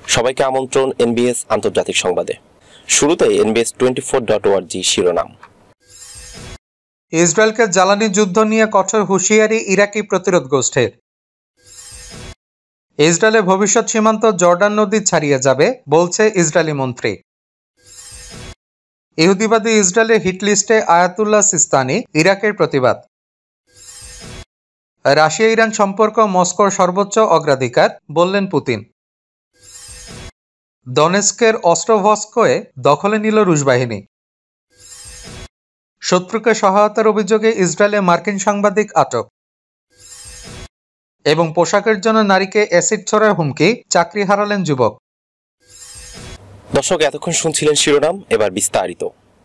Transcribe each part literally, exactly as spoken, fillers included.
সবাইকে আমন্ত্রণ এনবিএস আন্তর্জাতিক সংবাদে। শুরুতেই NBS twenty four dot ORG শিরোনাম। ইসরায়েলকে জ্বালানি যুদ্ধ নিয়ে কঠোর হুঁশিয়ারি ইরাকি প্রতিরোধ গোষ্ঠীর। ইসরায়েলের ভবিষ্যৎ সীমান্ত জর্ডান নদী ছাড়িয়ে যাবে বলছে ইসরায়েলি মন্ত্রী। ইহুদিবাদী ইসরায়েলের হিটলিস্টে আয়াতুল্লাহ সিস্তানি, ইরাকের প্রতিবাদ। রাশিয়া ইরান সম্পর্ক মস্কোর সর্বোচ্চ অগ্রাধিকার বললেন পুতিন। দনেস্কের অস্ট্রোভস্কয়ে দখলে নিল রুশ বাহিনী। শত্রুকে সহায়তার অভিযোগে ইসরায়েলে মার্কিন সাংবাদিক আটক। এবং পোশাকের জন্য নারীকে অ্যাসিড ছোড়ার হুমকি, চাকরি হারালেন যুবক। দর্শক, এতক্ষণ শুনছিলেন শিরোনাম, এবার বিস্তারিত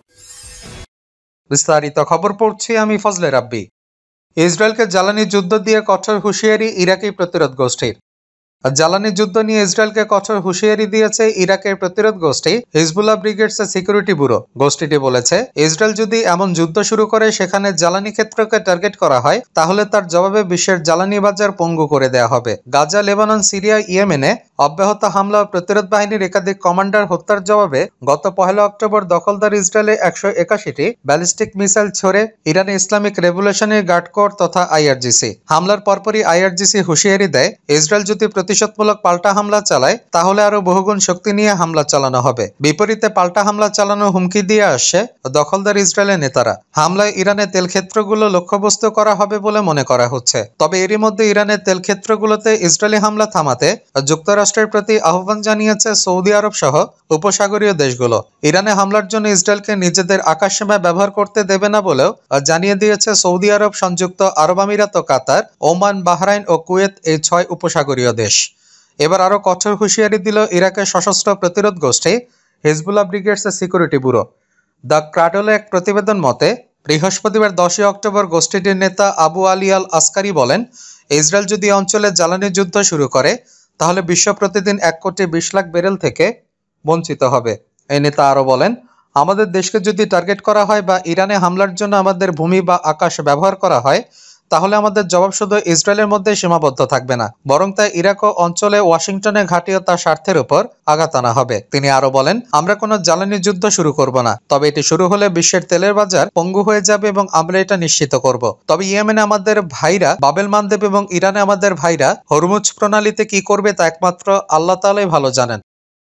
বিস্তারিত খবর পড়ছি আমি ফজলে রাব্বি। ইসরায়েলকে জ্বালানি যুদ্ধ দিয়ে কঠোর হুঁশিয়ারি ইরাকি প্রতিরোধ গোষ্ঠীর। জ্বালানি যুদ্ধ নিয়ে ইসরায়েলকে কঠোর হুঁশিয়ারি দিয়েছে ইরাকের প্রতিরোধ গোষ্ঠী হিজবুল্লাহ ব্রিগেডস সিকিউরিটি ব্যুরো। গোষ্ঠীটি বলেছে, ইসরায়েল যদি এমন যুদ্ধ শুরু করে সেখানে জ্বালানি ক্ষেত্রকে টার্গেট করা হয়, তাহলে তার জবাবে বিশ্বের জ্বালানি বাজার পঙ্গু করে দেওয়া হবে। গাজা, লেবানন, সিরিয়া, ইয়েমেনে অব্যাহত হামলা ও প্রতিরোধ বাহিনীর একাধিক কমান্ডার হত্যার জবাবে গত পহেলা অক্টোবর দখলদার ইসরায়েলে একশো একাশিটি ব্যালিস্টিক মিসাইল ছড়ে ইরানে ইসলামিক রেভলিউশনারি গার্ড কোর তথা আইআরজিসি। হামলার পরপরই আইআরজিসি হুঁশিয়ারি দেয়, ইসরায়েল যদি প্রতিশোধমূলক পাল্টা হামলা চালায় তাহলে আরো বহুগুণ শক্তি নিয়ে হামলা চালানো হবে। বিপরীতে পাল্টা হামলা চালানোর হুমকি দিয়ে আসছে দখলদার ইসরায়েলের নেতারা। হামলায় ইরানের তেল ক্ষেত্রগুলো লক্ষ্যবস্তু করা হবে বলে মনে করা হচ্ছে। তবে এরই মধ্যে ইরানের তেল ক্ষেত্রগুলোতে ইসরায়েলি হামলা থামাতে যুক্তরাষ্ট্রের প্রতি আহ্বান জানিয়েছে সৌদি আরব সহ উপসাগরীয় দেশগুলো। ইরানে হামলার জন্য ইসরায়েলকে নিজেদের আকাশসীমা ব্যবহার করতে দেবে না বলেও জানিয়ে দিয়েছে সৌদি আরব, সংযুক্ত আরব আমিরাত ও কাতার, ওমান, বাহরাইন ও কুয়েত, এই ছয় উপসাগরীয় দেশ। এবার আরো কঠোর হুঁশিয়ারি দিল ইরাকের সশস্ত্র প্রতিরোধ গোষ্ঠী Hezbollah brigades security bureau. The ক্রাডলে এক প্রতিবেদন মতে, বৃহস্পতিবার দশই অক্টোবর গোষ্ঠীটির নেতা আবু আলী আল আসকারি বলেন, ইসরায়েল যদি অঞ্চলে জ্বালানি যুদ্ধ শুরু করে তাহলে বিশ্ব প্রতিদিন এক কোটি বিশ লাখ ব্যারেল থেকে বঞ্চিত হবে। এই নেতা আরো বলেন, আমাদের দেশকে যদি টার্গেট করা হয় বা ইরানে হামলার জন্য আমাদের ভূমি বা আকাশ ব্যবহার করা হয়, তাহলে আমাদের জবাব শুধু ইসরায়েলের মধ্যে সীমাবদ্ধ থাকবে না, বরং তা ইরাক ও অঞ্চলে ওয়াশিংটনের ঘাঁটি ও তার স্বার্থের উপর আঘাত আনা হবে। তিনি আরো বলেন, আমরা কোনো জ্বালানি যুদ্ধ শুরু করব না, তবে এটি শুরু হলে বিশ্বের তেলের বাজার পঙ্গু হয়ে যাবে এবং আমরা এটা নিশ্চিত করব। তবে ইয়েমেনে আমাদের ভাইরা বাবেল মানদেব এবং ইরানে আমাদের ভাইরা হরমুজ প্রণালীতে কি করবে তা একমাত্র আল্লাহ তাআলাই ভালো জানেন।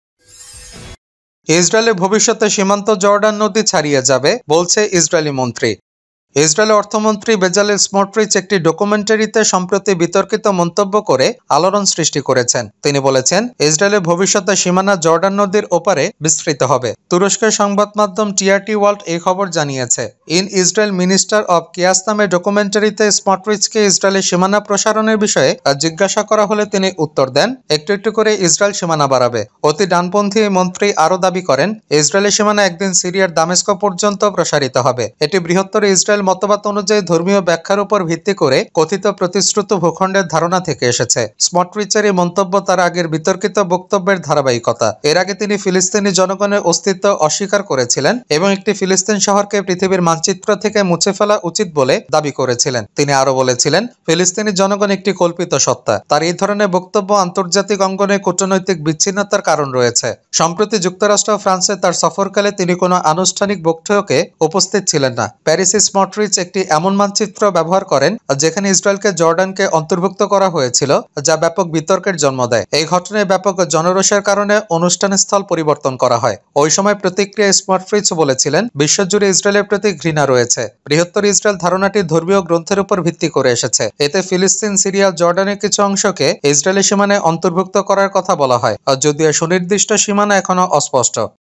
ইসরায়েলের ভবিষ্যতে সীমান্ত জর্ডান নদী ছাড়িয়ে যাবে বলছে ইসরায়েলি মন্ত্রী। ইসরায়েলের অর্থমন্ত্রী বেজালেল স্মোট্রিচ একটি ডকুমেন্টারিতে সম্প্রতি বিতর্কিত মন্তব্য করে আলোড়ন সৃষ্টি করেছেন। তিনি বলেছেন, ইসরায়েলের ভবিষ্যতে সীমানা জর্ডান নদীর ওপারে বিস্তৃত হবে। তুরস্কের সংবাদ মাধ্যম টিআরটি ওয়ার্ল্ড এই খবর জানিয়েছে। In Israel minister of chaos নামে ডকুমেন্টারিতে স্মোট্রিচকে ইসরায়েলের সীমানা প্রসারণের বিষয়ে জিজ্ঞাসা করা হলে তিনি উত্তর দেন, একটু একটু করে ইসরায়েল সীমানা বাড়াবে। অতি ডানপন্থী এই মন্ত্রী আরও দাবি করেন, ইসরায়েলের সীমানা একদিন সিরিয়ার দামেস্ক পর্যন্ত প্রসারিত হবে। এটি বৃহত্তর ইসরায়েল মতবাদ অনুযায়ী ধর্মীয় ব্যাখ্যার উপর ভিত্তি করে কথিত প্রতিশ্রুত ভূখণ্ডের ধারণা থেকে এসেছে। স্মোট্রিচের এই মন্তব্য তার আগের বিতর্কিত বক্তব্যের ধারাবাহিকতা। এর আগে তিনি ফিলিস্তিনি জনগণের অস্তিত্ব অস্বীকার করেছিলেন এবং একটি ফিলিস্তিন শহরকে পৃথিবীর মানচিত্র থেকে মুছে ফেলা উচিত বলে দাবি করেছিলেন। তিনি আরো বলেছিলেন, ফিলিস্তিনি জনগণ একটি কল্পিত সত্তা। তার এই ধরনের বক্তব্য আন্তর্জাতিক অঙ্গনে কূটনৈতিক বিচ্ছিন্নতার কারণ রয়েছে। সম্প্রতি যুক্তরাষ্ট্র ও ফ্রান্সে তার সফরকালে তিনি কোনো আনুষ্ঠানিক বৈঠকে উপস্থিত ছিলেন না। প্যারিসে স্মোট্রিচ একটি এমন মানচিত্র ব্যবহার করেন যেখানে ইসরায়েলকে জর্ডানকে অন্তর্ভুক্ত করা হয়েছিল, যা ব্যাপক বিতর্কের জন্ম দেয়। এই ঘটনায় ব্যাপক জনরোষের কারণে অনুষ্ঠান স্থল পরিবর্তন করা হয়। ওই সময় প্রতিক্রিয়ায় স্মোট্রিচ বলেছিলেন, বিশ্বজুড়ে ইসরায়েলের প্রতি ঘৃণা রয়েছে। বৃহত্তর ইসরায়েল ধারণাটি ধর্মীয় গ্রন্থের উপর ভিত্তি করে এসেছে। এতে ফিলিস্তিন, সিরিয়া, জর্ডানের কিছু অংশকে ইসরায়েলি সীমানায় অন্তর্ভুক্ত করার কথা বলা হয়, যদিও সুনির্দিষ্ট সীমানা এখনো অস্পষ্ট।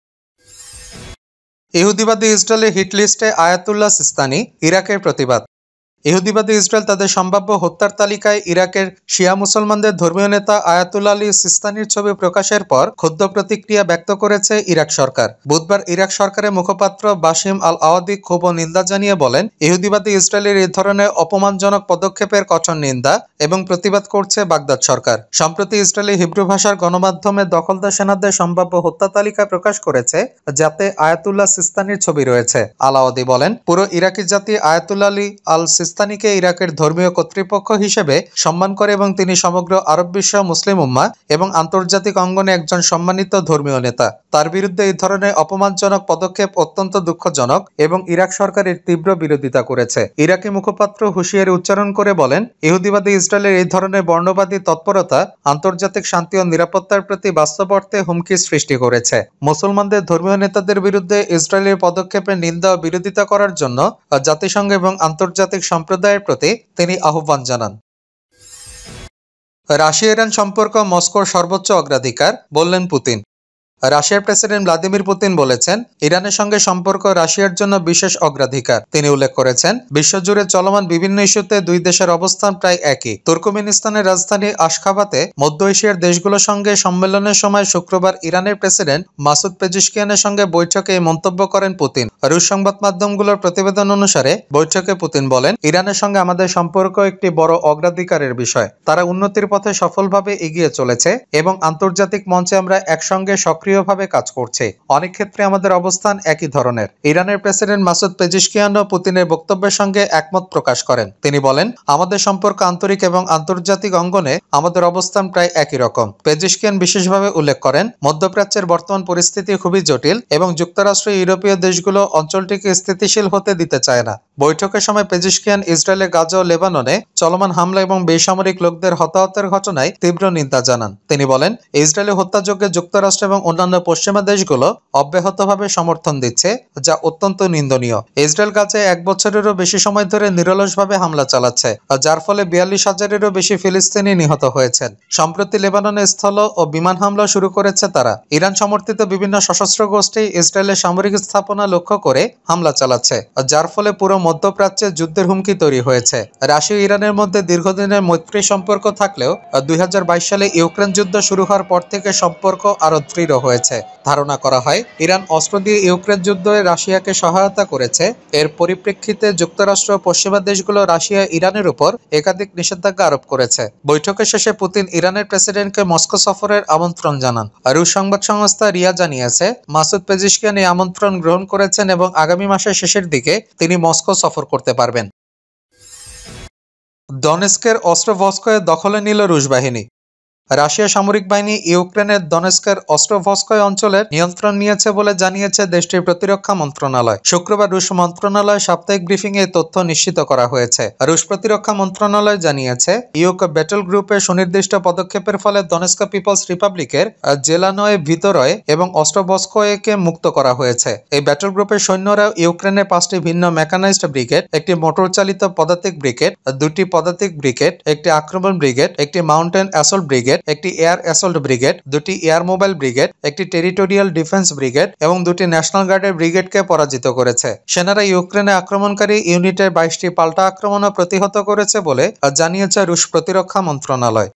ইহুদিবাদী ইসরায়েলের হিটলিস্টে আয়াতুল্লাহ সিস্তানি, ইরাকের প্রতিবাদ। ইহুদিবাদী ইসরায়েল তাদের সম্ভাব্য হত্যার তালিকায় ইরাকের শিয়া মুসলমানদের ধর্মীয় নেতা আয়াতুল্লাহ আলী সিস্তানির ছবি প্রকাশের পর ক্ষুব্ধ প্রতিক্রিয়া ব্যক্ত করেছে ইরাক সরকার। বুধবার ইরাক সরকারের মুখপাত্র বাসিম আল আওয়াদি ক্ষোভ ও নিন্দা জানিয়ে বলেন, ইহুদিবাদী ইসরায়েলের এই ধরনের অপমানজনক পদক্ষেপের কঠোর নিন্দা এবং প্রতিবাদ করছে বাগদাদ সরকার। সম্প্রতি ইসরায়েলি হিব্রু ভাষার গণমাধ্যমে দখলদার সেনাদের সম্ভাব্য হত্যা তালিকা প্রকাশ করেছে, যাতে আয়াতুল্লাহ সিস্তানির ছবি রয়েছে। আল আওয়াদি বলেন, পুরো ইরাকি জাতি আয়াতুল্লাহ আলী আল সিস্তানিকে ইরাকের ধর্মীয় কর্তৃপক্ষ হিসেবে সম্মান করে এবং তিনি সমগ্র আরব বিশ্ব, মুসলিম উম্মা এবং আন্তর্জাতিক অঙ্গনে একজন সম্মানিত ধর্মীয় নেতা। তার বিরুদ্ধে এই ধরনের অপমানজনক পদক্ষেপ অত্যন্ত দুঃখজনক এবং ইরাক সরকারের তীব্র বিরোধিতা করেছে। ইরাকি মুখপাত্র হুঁশিয়ারি উচ্চারণ করে বলেন, ইহুদিবাদী ইসরায়েলের এই ধরনের বর্ণবাদী তৎপরতা আন্তর্জাতিক শান্তি ও নিরাপত্তার প্রতি বাস্তব অর্থে হুমকির সৃষ্টি করেছে। মুসলমানদের ধর্মীয় নেতাদের বিরুদ্ধে ইসরায়েলের পদক্ষেপের নিন্দা ও বিরোধিতা করার জন্য জাতিসংঘ এবং আন্তর্জাতিক সম্প্রদায়ের প্রতি তিনি আহ্বান জানান। রাশিয়া ইরান সম্পর্ক মস্কোর সর্বোচ্চ অগ্রাধিকার, বললেন পুতিন। রাশিয়ার প্রেসিডেন্ট ভ্লাদিমির পুতিন বলেছেন, ইরানের সঙ্গে সম্পর্ক রাশিয়ার জন্য বিশেষ অগ্রাধিকার। তিনি উল্লেখ করেছেন, বিশ্বজুড়ে চলমান বিভিন্ন ইস্যুতে দুই দেশের অবস্থান প্রায় একই। তুর্কমেনিস্তানের রাজধানী আশখাবাতে মধ্য এশিয়ার দেশগুলোর সঙ্গে সম্মেলনের সময় শুক্রবার ইরানের প্রেসিডেন্ট মাসুদ পেজিশকিয়ানের সঙ্গে বৈঠকে এই মন্তব্য করেন পুতিন। রুশ সংবাদ মাধ্যমগুলোর প্রতিবেদন অনুসারে বৈঠকে পুতিন বলেন, ইরানের সঙ্গে আমাদের সম্পর্ক একটি বড় অগ্রাধিকারের বিষয়। তারা উন্নতির পথে সফলভাবে এগিয়ে চলেছে এবং আন্তর্জাতিক মঞ্চে আমরা একসঙ্গে সক্রিয়ভাবে কাজ করছে। অনেক ক্ষেত্রে আমাদের অবস্থান একই ধরনের। ইরানের প্রেসিডেন্ট মাসুদ পেজিশকিয়ানও পুতিনের বক্তব্যের সঙ্গে একমত প্রকাশ করেন। তিনি বলেন, আমাদের সম্পর্ক আন্তরিক এবং আন্তর্জাতিক অঙ্গনে আমাদের অবস্থান প্রায় একই রকম। পেজিশকিয়ান বিশেষভাবে উল্লেখ করেন, মধ্যপ্রাচ্যের বর্তমান পরিস্থিতি খুবই জটিল এবং যুক্তরাষ্ট্র ইউরোপীয় দেশগুলো অঞ্চলটিকে স্থিতিশীল হতে দিতে চায় না। বৈঠকের সময় পেজিশকিয়ান ইসরায়েলের গাজা ও লেবাননে চলমান হামলা এবং বেসামরিক লোকদের হতাহতের ঘটনায় তীব্র নিন্দা জানান। তিনি বলেন, ইসরায়েলের হত্যাযজ্ঞে যুক্তরাষ্ট্র এবং অন্যান্য পশ্চিমা দেশগুলো অব্যাহতভাবে সমর্থন দিচ্ছে, যা অত্যন্ত নিন্দনীয়। ইসরায়েল গাজায় এক বছরেরও বেশি সময় ধরে নিরলসভাবে হামলা চালাচ্ছে, যার ফলে বিয়াল্লিশ হাজারেরও বেশি ফিলিস্তিনি নিহত হয়েছেন। সম্প্রতি লেবাননে স্থল ও বিমান হামলা শুরু করেছে তারা। ইরান সমর্থিত বিভিন্ন সশস্ত্র গোষ্ঠী ইসরায়েলের সামরিক স্থাপনা লক্ষ্য করে হামলা চালাচ্ছে, যার ফলে পুরো মধ্যপ্রাচ্যে যুদ্ধের হুমকি তৈরি হয়েছে। রাশিয়া ইরানের মধ্যে দীর্ঘদিনের মৈত্রী সম্পর্ক থাকলেও দুই হাজার বাইশ সালে ইউক্রেন যুদ্ধ শুরু হওয়ার পর থেকে সম্পর্ক আরো দৃঢ় হয়েছে। ধারণা করা হয়, ইরান অস্ত্র দিয়ে ইউক্রেন যুদ্ধে রাশিয়াকে সহায়তা করেছে। এর পরিপ্রেক্ষিতে যুক্তরাষ্ট্র ও পশ্চিমা দেশগুলো রাশিয়া ইরানের উপর একাধিক নিষেধাজ্ঞা আরোপ করেছে। বৈঠকের শেষে পুতিন ইরানের প্রেসিডেন্টকে মস্কো সফরের আমন্ত্রণ জানান। রুশ সংবাদ সংস্থা রিয়া জানিয়েছে, মাসুদ পেজিশকিয়ান এই আমন্ত্রণ গ্রহণ করেছেন এবং আগামী মাসের শেষের দিকে তিনি মস্কো সফর করতে পারবেন। দনেস্কের অস্ট্রোভস্কয়ে দখলে নিল রুশ বাহিনী। রাশিয়া সামরিক বাহিনী ইউক্রেনের দনেস্কের অস্ট্রোভস্কয় অঞ্চলের নিয়ন্ত্রণ নিয়েছে বলে জানিয়েছে দেশটির প্রতিরক্ষা মন্ত্রণালয়। শুক্রবার রুশ মন্ত্রণালয় সাপ্তাহিক ব্রিফিং এ তথ্য নিশ্চিত করা হয়েছে। রুশ প্রতিরক্ষা মন্ত্রণালয় জানিয়েছে, ইউক ব্যাটল গ্রুপের সুনির্দিষ্ট পদক্ষেপের ফলে দনেস্ক পিপলস রিপাবলিকের জেলানয়, ভিতরয় এবং অস্ট্রোভস্কয়কে মুক্ত করা হয়েছে। এই ব্যাটল গ্রুপের সৈন্যরা ইউক্রেনের পাঁচটি ভিন্ন মেকানাইজড ব্রিগেড, একটি মোটর চালিত পদাতিক ব্রিগেড, দুটি পদাতিক ব্রিগেড, একটি আক্রমণ ব্রিগেড, একটি মাউন্টেন অ্যাসল্ট ব্রিগেড, একটি এয়ার অ্যাসল্ট ব্রিগেড, দুটি এয়ার মোবাইল ব্রিগেড, একটি টেরিটোরিয়াল ডিফেন্স ব্রিগেড এবং দুটি ন্যাশনাল গার্ডের ব্রিগেডকে পরাজিত করেছে। সেনারা ইউক্রেনে আক্রমণকারী ইউনিটের বাইশটি পাল্টা আক্রমণও প্রতিহত করেছে বলে জানিয়েছে রুশ প্রতিরক্ষা মন্ত্রণালয়।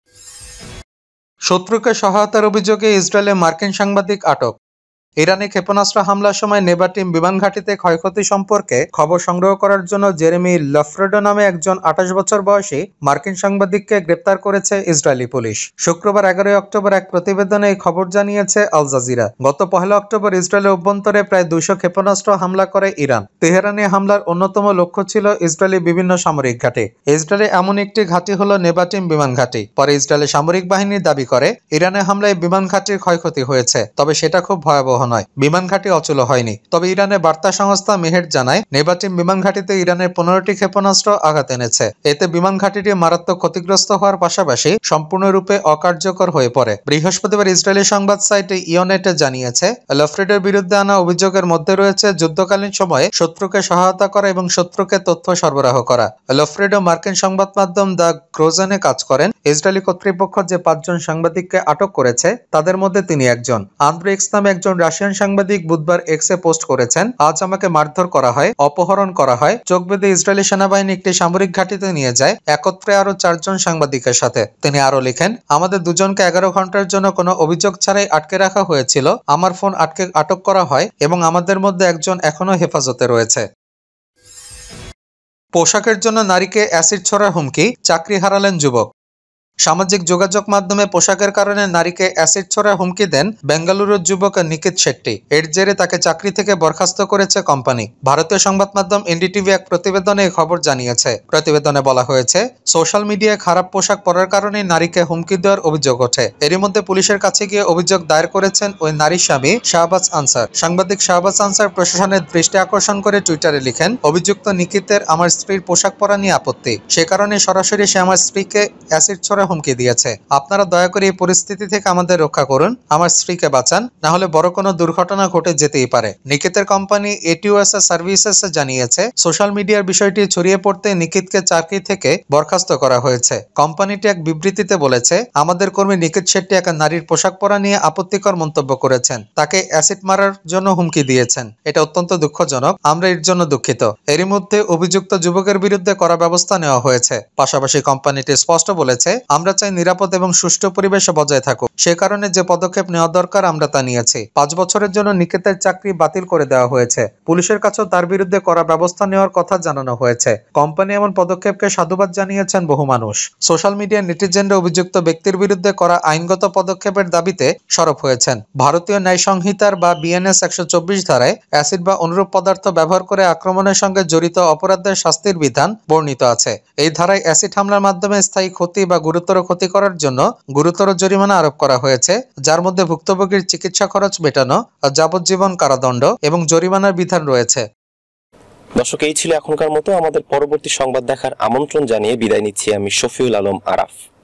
শত্রুকে সহায়তার অভিযোগে ইসরায়েলে মার্কিন সাংবাদিক আটক। ইরানে ক্ষেপণাস্ত্র হামলার সময় নেভাটিম বিমান ঘাঁটিতে ক্ষয়ক্ষতি সম্পর্কে খবর সংগ্রহ করার জন্য জেরেমি লফ্রেডো নামে একজন আঠাশ বছর বয়সী মার্কিন সাংবাদিককে গ্রেপ্তার করেছে ইসরায়েলি পুলিশ। শুক্রবার এগারোই অক্টোবর এক প্রতিবেদনে এই খবর জানিয়েছে আল জাজিরা। গত পহেলা অক্টোবর ইসরায়েলের অভ্যন্তরে প্রায় দুইশো ক্ষেপণাস্ত্র হামলা করে ইরান। তেহরানে হামলার অন্যতম লক্ষ্য ছিল ইসরায়েলি বিভিন্ন সামরিক ঘাঁটি। ইসরায়েলে এমন একটি ঘাঁটি হল নেভাটিম বিমান ঘাঁটি। পরে ইসরায়েলের সামরিক বাহিনী দাবি করে, ইরানের হামলায় বিমান ঘাঁটির ক্ষয়ক্ষতি হয়েছে, তবে সেটা খুব ভয়াবহ নয়। বিমান ঘাঁটি অচল হয়নি। তবে ইরানের বার্তা সংস্থা মেহের জানায়, নেভাটিম বিমান ঘাঁটিতে ইরানের পনেরোটি ক্ষেপণাস্ত্র আঘাত এনেছে। এতে বিমান ঘাঁটিটি মারাত্মক ক্ষতিগ্রস্ত হওয়ার পাশাপাশি সম্পূর্ণরূপে অকার্যকর হয়ে পড়ে। বৃহস্পতিবার ইসরায়েলি সংবাদ সাইট ইওনেটে জানিয়েছে, লফ্রেডের বিরুদ্ধে আনা অভিযোগের মধ্যে রয়েছে যুদ্ধকালীন সময়ে শত্রুকে সহায়তা করা এবং শত্রুকে তথ্য সরবরাহ করা। লফ্রেডো মার্কিন সংবাদ মাধ্যম দ্য গ্রোজেনে কাজ করেন। ইসরায়েলি কর্তৃপক্ষ যে পাঁচজন সাংবাদিককে আটক করেছে তাদের মধ্যে তিনি একজন। আন্দ্রে এক্স নামে একজন রাশিয়ান সাংবাদিক বুধবার এক্সে পোস্ট করেছেন, আজ আমাকে মারধর করা হয়, অপহরণ করা হয়। চোখ বেঁধে ইসরায়েলি সেনাবাহিনী একটি সামরিক ঘাঁটিতে নিয়ে যায়, একত্রে আরো চারজন সাংবাদিকের সাথে। তিনি আরো লিখেন, আমাদের দুজনকে এগারো ঘন্টার জন্য কোনো অভিযোগ ছাড়াই আটকে রাখা হয়েছিল। আমার ফোন আটকে আটক করা হয় এবং আমাদের মধ্যে একজন এখনো হেফাজতে রয়েছে। পোশাকের জন্য নারীকে অ্যাসিড ছোড়ার হুমকি, চাকরি হারালেন যুবক। সামাজিক যোগাযোগ মাধ্যমে পোশাকের কারণে নারীকে অ্যাসিড ছোড়ার হুমকি দেন বেঙ্গালুরুর যুবক নিকিত শেট্টি। এর জেরে তাকে চাকরি থেকে বরখাস্ত করেছে কোম্পানি। ভারতীয় সংবাদ মাধ্যম এনডিটিভি এক প্রতিবেদনে এই খবর জানিয়েছে। প্রতিবেদনে বলা হয়েছে, সোশ্যাল মিডিয়ায় খারাপ পোশাক পরার কারণে নারীকে হুমকি দেওয়ার অভিযোগ ওঠে। এরই মধ্যে পুলিশের কাছে গিয়ে অভিযোগ দায়ের করেছেন ওই নারীর স্বামী শাহবাজ আনসার। সাংবাদিক শাহবাজ আনসার প্রশাসনের দৃষ্টি আকর্ষণ করে টুইটারে লিখেন, অভিযুক্ত নিকিতের আমার স্ত্রীর পোশাক পরা নিয়ে আপত্তি। সে কারণে সরাসরি সে আমার স্ত্রীকে অ্যাসিড ছোড়া হুমকি দিয়েছে। আপনারা দয়া করে এই পরিস্থিতি থেকে আমাদের রক্ষা করুন, আমার স্ত্রীকে বাঁচান, না হলে বড় কোনো দুর্ঘটনা ঘটে যেতেই পারে। নিকিতের কোম্পানি এটিওএস সার্ভিসেস জানিয়েছে, সোশ্যাল মিডিয়ার বিষয়টি ছড়িয়ে পড়তে নিকিতকে চাকরি থেকে বরখাস্ত করা হয়েছে। কোম্পানিটি এক বিবৃতিতে বলেছে, আমাদের কর্মী নিকিত শেট্টি এক নারীর পোশাক পরা নিয়ে আপত্তিকর মন্তব্য করেছেন, তাকে অ্যাসিড মারার জন্য হুমকি দিয়েছেন। এটা অত্যন্ত দুঃখজনক, আমরা এর জন্য দুঃখিত। এরই মধ্যে অভিযুক্ত যুবকের বিরুদ্ধে কড়া ব্যবস্থা নেওয়া হয়েছে। পাশাপাশি কোম্পানিটি স্পষ্ট বলেছে, আমরা চাই নিরাপদ এবং সুষ্ঠু পরিবেশ বজায় থাকুক। সে কারণে যে পদক্ষেপ নেওয়া দরকার আমরা তা নিয়েছি। পাঁচ বছরের জন্য নিকিতের চাকরি বাতিল করে দেওয়া হয়েছে। পুলিশের কাছেও তার বিরুদ্ধে কড়া ব্যবস্থা নেওয়ার কথা জানানো হয়েছে। কোম্পানি এমন পদক্ষেপকে সাধুবাদ জানিয়েছেন বহু মানুষ। সোশ্যাল মিডিয়ায় নেটিজেনরা অভিযুক্ত ব্যক্তির বিরুদ্ধে করা আইনগত পদক্ষেপের দাবিতে সরব হয়েছেন। ভারতীয় ন্যায় সংহিতার বা বিএনএস একশো চব্বিশ ধারায় অ্যাসিড বা অনুরূপ পদার্থ ব্যবহার করে আক্রমণের সঙ্গে জড়িত অপরাধের শাস্তির বিধান বর্ণিত আছে। এই ধারায় অ্যাসিড হামলার মাধ্যমে স্থায়ী ক্ষতি বা গুরুতর ক্ষতি করার জন্য গুরুতর জরিমানা আরোপ করা হয়েছে, যার মধ্যে ভুক্তভোগীর চিকিৎসা খরচ মেটানো, যাবজ্জীবন কারাদণ্ড এবং জরিমানার বিধান রয়েছে। দর্শক, এই ছিল এখনকার মতো। আমাদের পরবর্তী সংবাদ দেখার আমন্ত্রণ জানিয়ে বিদায় নিচ্ছি আমি শফিউল আলম আরাফ।